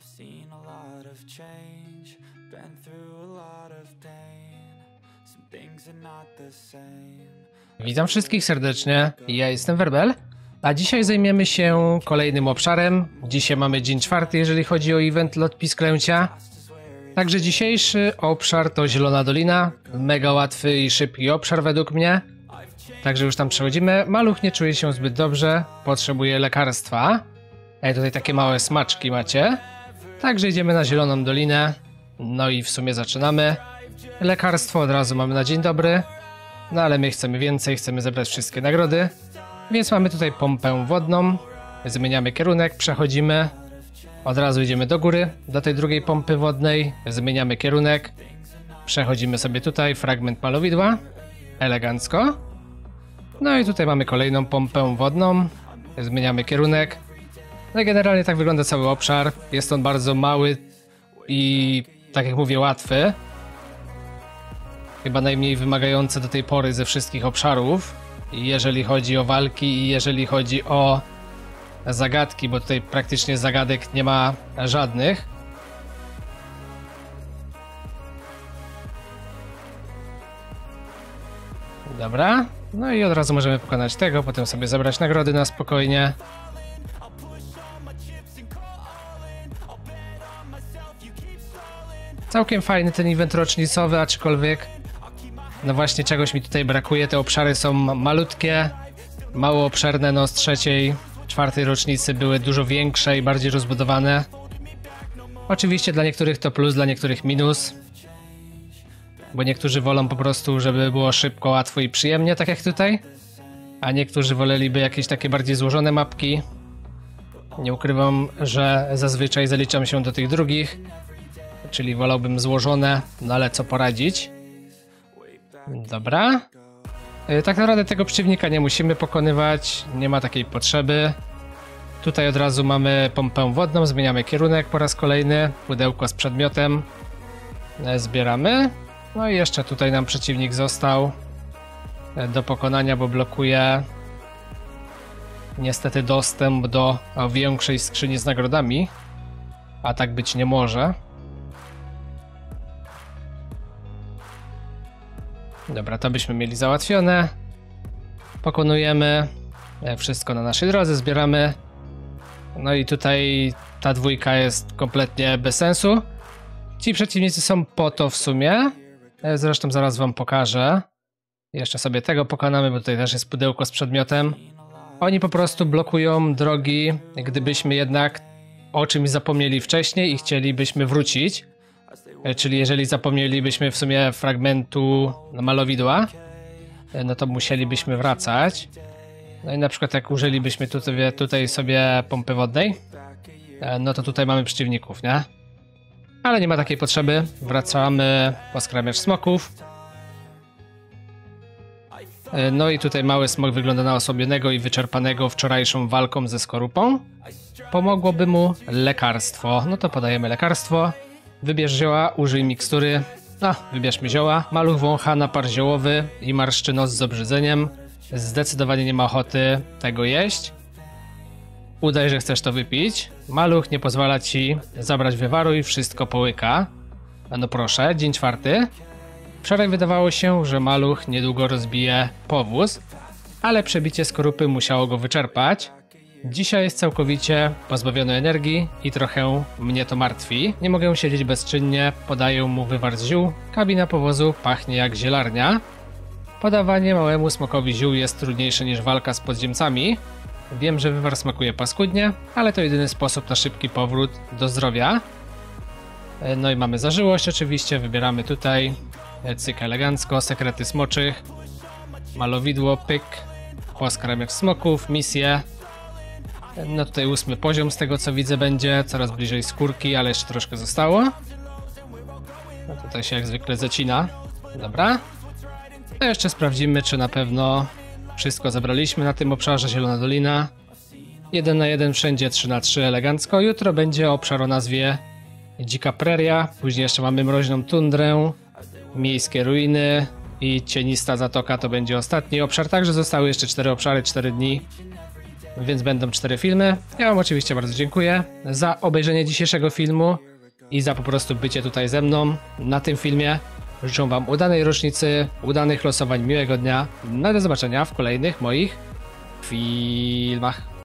seen a lot of change, been through a lot of pain. Some things are not the same. Witam wszystkich serdecznie, ja jestem Werbel, a dzisiaj zajmiemy się kolejnym obszarem. Dzisiaj mamy dzień czwarty, jeżeli chodzi o event Lotpi Sklęcia. Także dzisiejszy obszar to Zielona Dolina, mega łatwy i szybki obszar według mnie. Także już tam przechodzimy. Maluch nie czuje się zbyt dobrze, potrzebuje lekarstwa. Tutaj takie małe smaczki macie. Także idziemy na Zieloną Dolinę. No i w sumie zaczynamy. Lekarstwo od razu mamy na dzień dobry. No ale my chcemy więcej, chcemy zebrać wszystkie nagrody. Więc mamy tutaj pompę wodną. Zmieniamy kierunek, przechodzimy. Od razu idziemy do góry, do tej drugiej pompy wodnej. Zmieniamy kierunek. Przechodzimy sobie tutaj, fragment malowidła. Elegancko. No i tutaj mamy kolejną pompę wodną. Zmieniamy kierunek. No i generalnie tak wygląda cały obszar. Jest on bardzo mały i, tak jak mówię, łatwy. Chyba najmniej wymagający do tej pory ze wszystkich obszarów. Jeżeli chodzi o walki i jeżeli chodzi o zagadki, bo tutaj praktycznie zagadek nie ma żadnych. Dobra. No i od razu możemy pokonać tego, potem sobie zebrać nagrody na spokojnie. Całkiem fajny ten event rocznicowy, aczkolwiek no właśnie czegoś mi tutaj brakuje. Te obszary są malutkie, mało obszerne, no z trzeciej, czwartej rocznicy były dużo większe i bardziej rozbudowane. Oczywiście dla niektórych to plus, dla niektórych minus. Bo niektórzy wolą po prostu, żeby było szybko, łatwo i przyjemnie, tak jak tutaj. A niektórzy woleliby jakieś takie bardziej złożone mapki. Nie ukrywam, że zazwyczaj zaliczam się do tych drugich. Czyli wolałbym złożone, no ale co poradzić. Dobra. Tak naprawdę tego przeciwnika nie musimy pokonywać, nie ma takiej potrzeby. Tutaj od razu mamy pompę wodną, zmieniamy kierunek po raz kolejny. Pudełko z przedmiotem zbieramy. No i jeszcze tutaj nam przeciwnik został do pokonania, bo blokuje niestety dostęp do większej skrzyni z nagrodami. A tak być nie może. Dobra, to byśmy mieli załatwione. Pokonujemy wszystko na naszej drodze, zbieramy. No i tutaj ta dwójka jest kompletnie bez sensu. Ci przeciwnicy są po to w sumie. Zresztą zaraz wam pokażę. Jeszcze sobie tego pokonamy, bo tutaj też jest pudełko z przedmiotem. Oni po prostu blokują drogi, gdybyśmy jednak o czymś zapomnieli wcześniej i chcielibyśmy wrócić. Czyli jeżeli zapomnielibyśmy w sumie fragmentu malowidła, no to musielibyśmy wracać. No i na przykład jak użylibyśmy tutaj sobie pompy wodnej, no to tutaj mamy przeciwników, nie? Ale nie ma takiej potrzeby. Wracamy po skramiacz smoków. No i tutaj mały smok wygląda na osłabionego i wyczerpanego wczorajszą walką ze skorupą. Pomogłoby mu lekarstwo. No to podajemy lekarstwo. Wybierz zioła, użyj mikstury. Wybierzmy zioła. Maluch wącha napar ziołowy i marszczy nos z obrzydzeniem. Zdecydowanie nie ma ochoty tego jeść. Udaj, że chcesz to wypić. Maluch nie pozwala ci zabrać wywaru i wszystko połyka. No proszę, dzień czwarty. Wczoraj wydawało się, że maluch niedługo rozbije powóz, ale przebicie skorupy musiało go wyczerpać. Dzisiaj jest całkowicie pozbawiony energii i trochę mnie to martwi. Nie mogę siedzieć bezczynnie, podaję mu wywar z ziół. Kabina powozu pachnie jak zielarnia. Podawanie małemu smokowi ziół jest trudniejsze niż walka z podziemcami. Wiem, że wywar smakuje paskudnie, ale to jedyny sposób na szybki powrót do zdrowia. No i mamy zażyłość oczywiście, wybieramy tutaj. Cyk elegancko, sekrety smoczych. Malowidło, pyk. Poskramiacz smoków, misję. No tutaj 8 poziom z tego co widzę będzie, coraz bliżej skórki, ale jeszcze troszkę zostało. No tutaj się jak zwykle zacina. Dobra. No jeszcze sprawdzimy, czy na pewno wszystko zebraliśmy na tym obszarze Zielona Dolina. 1 na 1 wszędzie, 3 na 3 elegancko. Jutro będzie obszar o nazwie Dzika Preria, później jeszcze mamy Mroźną Tundrę, Miejskie Ruiny i Cienista Zatoka to będzie ostatni obszar, także zostały jeszcze 4 obszary, 4 dni. więc będą 4 filmy. Ja wam oczywiście bardzo dziękuję za obejrzenie dzisiejszego filmu i za po prostu bycie tutaj ze mną na tym filmie. Życzę wam udanej rocznicy, udanych losowań, miłego dnia. No i do zobaczenia w kolejnych moich filmach.